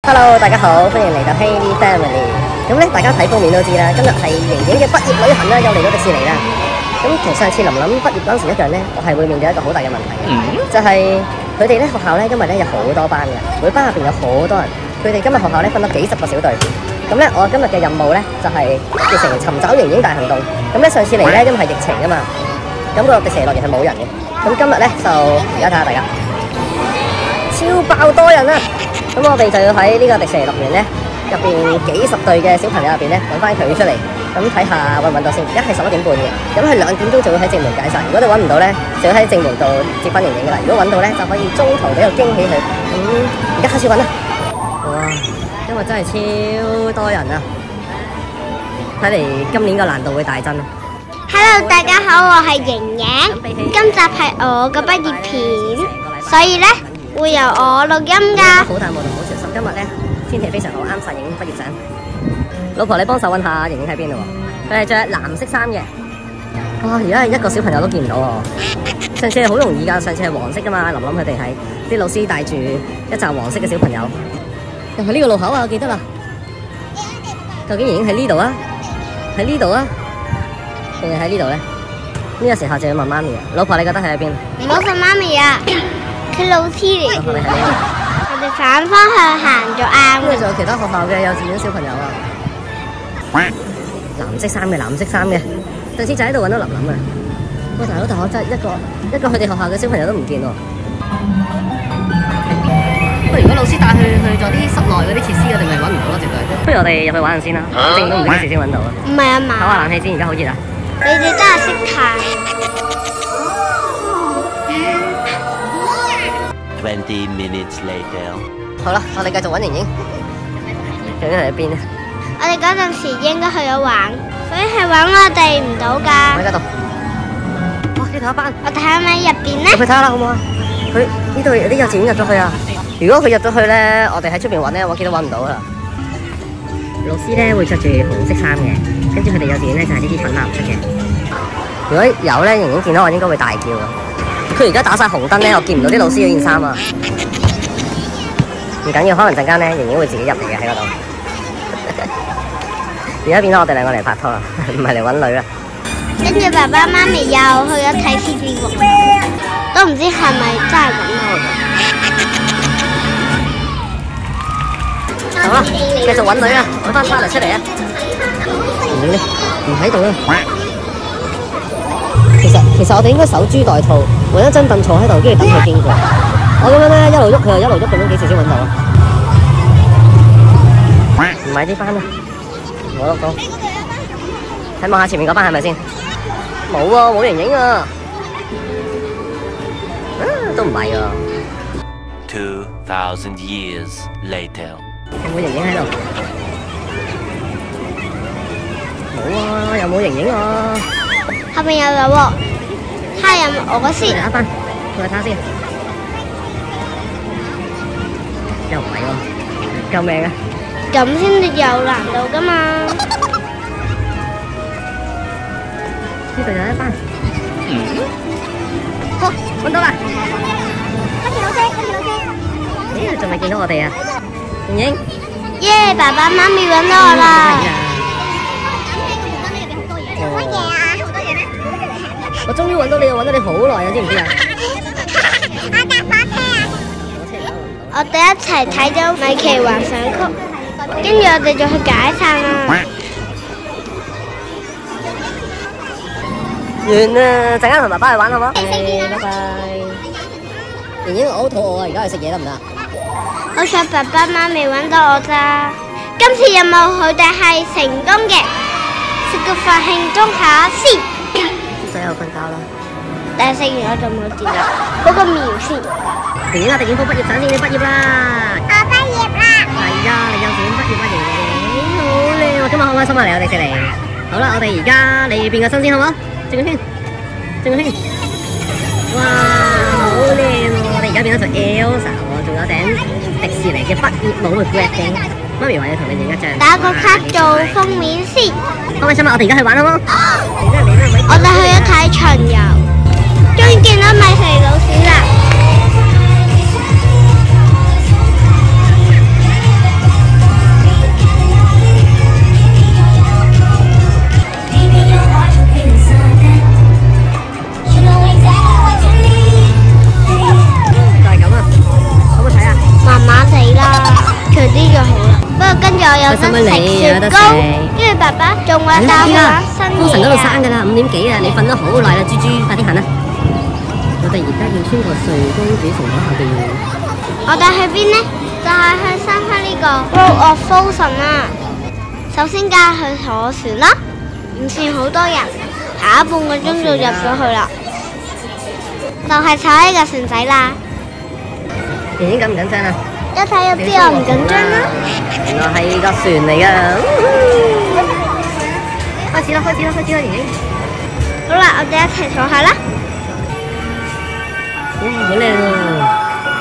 Hello， 大家好，歡迎嚟到 Hayley Family。咁咧，大家睇封面都知啦，今日係瑩瑩嘅畢業旅行啦，又嚟到迪士尼啦。咁同上次琳琳畢業嗰陣時一樣咧，我係會面對一個好大嘅問題嘅，就係佢哋咧學校咧，因為咧有好多班嘅，每班入邊有好多人，佢哋今日學校咧分咗幾十個小隊。咁咧，我今日嘅任務咧就係叫成尋找瑩瑩大行動。咁咧上次嚟咧，因為係疫情啊嘛，咁個迪士尼樂園係冇人嘅。咁今日咧就而家睇下大家，超爆多人啊！咁我哋就要喺呢個迪士尼樂園咧入邊幾十隊嘅小朋友入邊咧揾翻佢出嚟，咁睇下揾唔揾到先。而家係11點半嘅，咁佢2點鐘就會喺正門解散。如果你揾唔到咧，就要喺正門度接翻瑩瑩嘅啦。如果揾到咧，就可以中途俾個驚喜佢。咁而家開始揾啦！哇，因為真係超多人啊，睇嚟今年個難度會大增。 Hello， 大家好，我係瑩瑩，今集係我嘅畢業片，所以咧會由我錄音㗎。 好大霧同好潮濕，今日咧天氣非常好，啱晒瑩瑩畢業相。老婆，你幫手揾下瑩瑩喺邊度喎？佢係着藍色衫嘅。哇！而家係一個小朋友都見唔到喎。上次係好容易㗎，上次係黃色㗎嘛，琳琳佢哋係啲老師帶住一紮黃色嘅小朋友。又係呢個路口啊，我記得啦。究竟瑩瑩喺呢度啊？喺呢度啊？定係喺呢度咧？呢個時候就要問媽咪啊。老婆，你覺得佢喺邊？ 唔好問媽咪啊，佢老師嚟。 老婆，你喺邊？ 我哋反方向行就啱。 咁你仲有其他學校嘅幼稚園小朋友啊？藍色衫嘅，上次就喺度揾到琳琳啊！哇，大佬大學真係一個佢哋學校嘅小朋友都唔見喎。不過如果老師帶去咗啲室內嗰啲設施，我哋咪揾唔到咯，絕對。不如我哋入去玩陣先啦，反正都唔知幾時先揾到啊。 唔係啊嘛。 唞下冷氣先，而家好熱啊！ 你哋真係識睇。 20 minutes later。 好啦，我哋繼續揾瑩瑩。究竟係喺邊啊？ 我哋嗰陣時應該去咗玩，所以係揾我哋唔到㗎。 喺嗰度。哇！呢度一班。 我哋喺咪入邊咧？ 入去睇下啦，好唔好啊？佢呢度有啲幼稚園入咗去啊！如果佢入咗去咧，我哋喺出邊揾咧，我見到揾唔到啦。老師咧會着住紅色衫嘅，跟住佢哋幼稚園咧就係呢啲粉藍色嘅。如果有咧，瑩瑩見到我應該會大叫啊！佢而家打晒紅燈咧，我見唔到啲老師嗰件衫啊！唔緊要，可能陣間咧瑩瑩會自己入嚟嘅喺嗰度。而家變咗我哋兩個嚟拍拖啦，唔係嚟揾女啦。 跟住爸爸媽咪又去咗睇獅子王，都唔知係咪真係揾我嘅。 好啦，繼續揾女啊！揾翻返嚟出嚟啊！瑩瑩咧唔喺度啦。其實我哋應該守株待兔，揾一張凳坐喺度，跟住等佢經過。我咁樣咧一路喐，佢又一路喐，咁樣幾時先揾到啊？唔係呢班啊！我落到，睇望下前面嗰班係咪先？冇喎，冇瑩瑩啊！都唔係啊。 2000 years later。 有冇瑩瑩喺度？冇啊，又冇瑩瑩啊！ 後面又有喎，睇下有冇我個先。 一班，過去睇下先。又唔係喎，救命啊！ 咁先至有難度噶嘛。 呢度有一班。好，揾到啦！ 跟住老師。 咦，仲未見到我哋啊？瑩瑩。 耶！爸爸媽咪揾到我啦。 乜嘢啊？好多嘢咩？我終於揾到你，我揾咗你好耐啊，知唔知啊？ 我搭火車啊！我哋一齊睇咗米奇幻想曲，跟住我哋就去解散啦。 完啦，陣間同爸爸去玩好唔好？拜拜。瑩瑩，我好肚餓啊，而家去食嘢得唔得？ 好彩爸爸媽咪揾到我咋，今次任務佢哋係成功嘅，食個飯慶祝下先。 仔又瞓覺啦， 但係食完我就冇電啦，嗰個苗先。 瑩瑩啊，定影幅畢業相先，你畢業啦！ 我畢業啦！ 係啊，你幼稚園畢業啊，瑩瑩，好靚啊！今日開唔開心啊？嚟我哋食嚟。好啦，我哋而家你變個身先好唔好？轉個圈，轉個圈。哇，好靚喎！我哋而家變咗做 Elsa 喎，仲有頂迪士尼嘅畢業帽嘅 grad 頂。媽咪話要同你影一張。 打個卡做封面先。 開唔開心啊？我哋而家去玩好唔好？ 我哋去咗睇巡遊，終於見到米奇老鼠啦！ 我有得食雪糕，跟住爸爸仲話帶我去玩新嘢啊！ 封神嗰度閂㗎啦，5點幾啊！你瞓得好耐啦，豬豬，快啲行啦！我哋而家要穿過瑞公主城堡下邊。 我哋去邊呢？就係去參加呢個 Road of Frozen 啊！首先梗係去坐船啦，唔算好多人，下一半個鐘就入咗去啦。就係坐呢個船仔啦。 已經緊唔緊張啊？ 一睇就知我唔緊張啦。 原來係個船嚟㗎。開始啦！開始啦！已經。 好啦，我哋一齊坐下啦。 哇，好靚喎！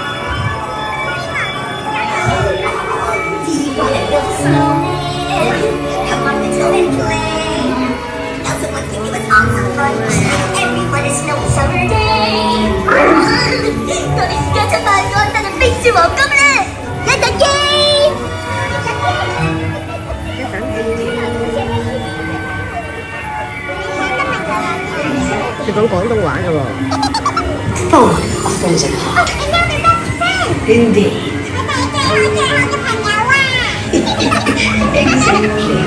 我哋而家出發安山嘅冰雪皇宮啦！一陣見。 佢講廣東話㗎喎。 Full of frozen heart. Indeed. Exactly.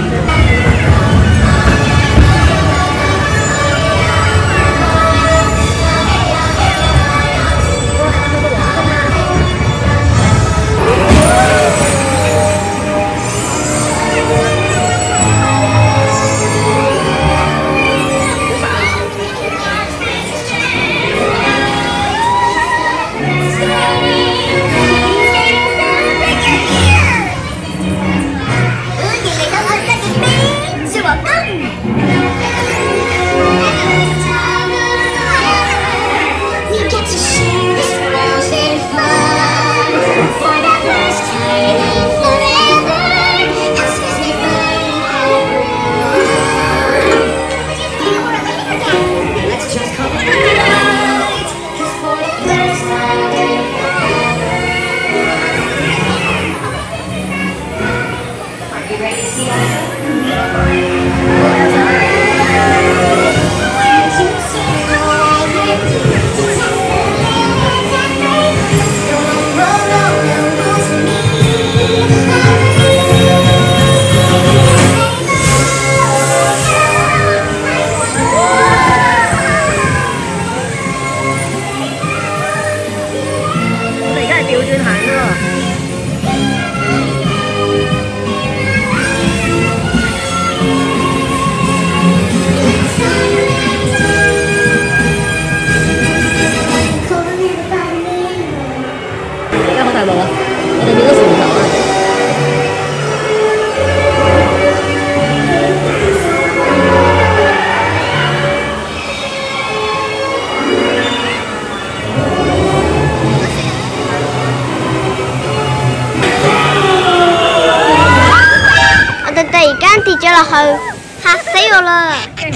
跌咗落去，嚇死我啦！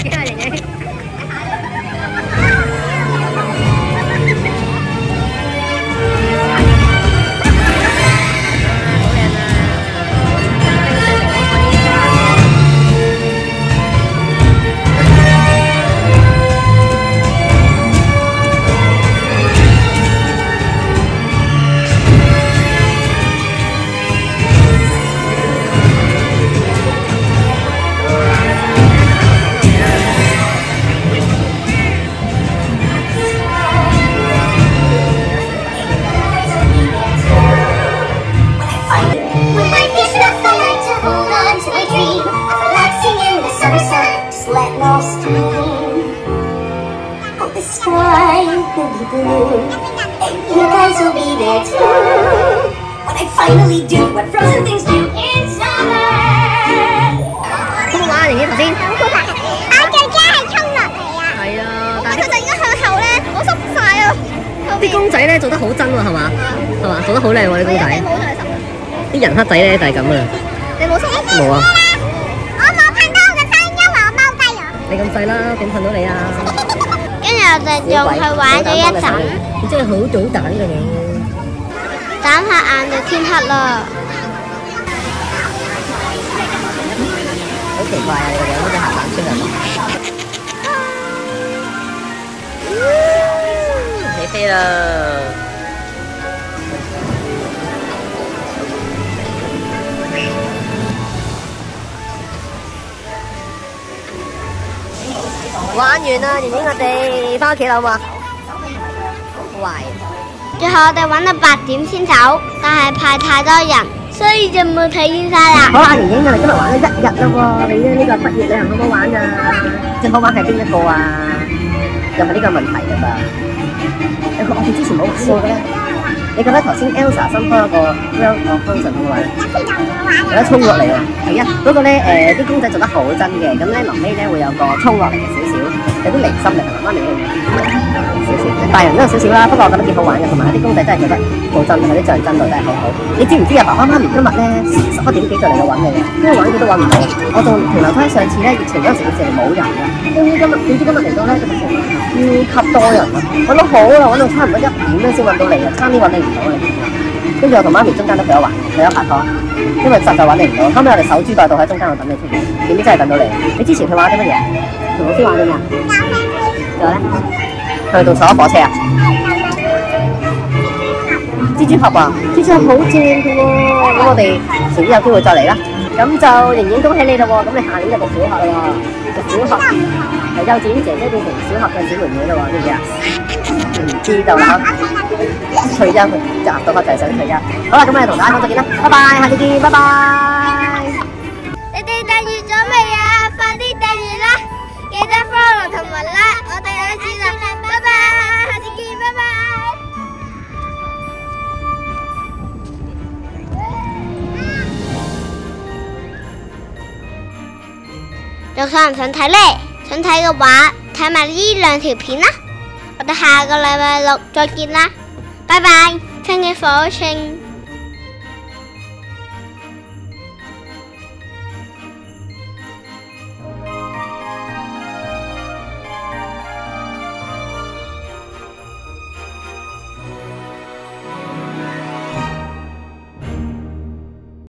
You guys will be there too when I finally do what frozen things do in summer. 好唔好玩啊？頭先？ 我最驚係衝落嚟啊！ 係啊， 但係佢突然間向後咧，我縮晒啊！ 啲公仔咧做得好真喎，係嘛？係嘛？做得好靚喎啲公仔。 你冇就係啲人黑仔咧就係咁啊！ 你冇縮？ 冇啊！ 我冇噴到我嘅聲，因為我踎低咗。 你咁細啦，點噴到你啊？ 跟住我哋仲去玩咗一陣。 你真係好早蛋㗎你！ 眨下眼就天黑啦。 好奇怪啊！你個樣好似行冷村啊！起飛啦！ 玩完啦，盈盈我哋翻屋企啦好嘛？喂， 最後我哋玩到8點先走，但係排太多人，所以就冇體驗晒啦。 好啦，盈盈我哋今日玩咗1日啦喎，你咧呢個畢業旅行好唔好玩啊？最好玩係邊一個啊？又係呢個問題㗎噃。我哋之前冇玩過嘅咧。你覺得頭先 Elsa 新開嗰個 World of Frozen 好唔好玩？有得衝落嚟喎，係啊！嗰個咧啲公仔做得好真嘅，咁咧臨尾咧會有個衝落嚟嘅少少，有啲離心力係咪？媽咪少少，大人都有少少啦，不過我覺得幾好玩嘅，同埋啲公仔真係做得好真，佢啲象真度真係好好。你知唔知啊？爸爸媽咪今日咧11點幾就嚟到揾你啊，邊個揾佢都揾唔到。我仲停留翻上次咧疫情嗰陣時嘅時候冇人㗎，點知今日嚟到咧個超級多人啊！揾到好啦，揾到差唔多1點咧先揾到你啊，差啲揾你唔到啊！跟住我同媽咪中間都俾我玩，俾我拍拖，因為實在揾你唔到。後尾我哋守株待兔喺中間度等你出現，點知真係等到你。你之前佢玩啲乜嘢？同老師玩啲咩啊？仲有咧？去到坐火車啊？蜘蛛俠啊！蜘蛛俠好正嘅喎，咁我哋遲啲有機會再嚟啦。咁就盈盈恭喜你啦喎！咁你下年就讀小學啦喎，讀小學由幼稚園姐姐變成小學嘅小妹妹啦喎，知唔知啊？唔知道啦，退休就到我就係想退休。好啦，咁我哋同大家講再見啦，拜拜，下次見，拜拜。 你哋訂閱咗未啊？快啲訂閱啦！記得 follow 同埋 like 我哋下次啦，拜拜，下次見，拜拜。仲想唔想睇呢？想睇嘅話，睇埋呢2條片啦。我哋下個禮拜6再見啦，拜拜 ！Thank you for watching。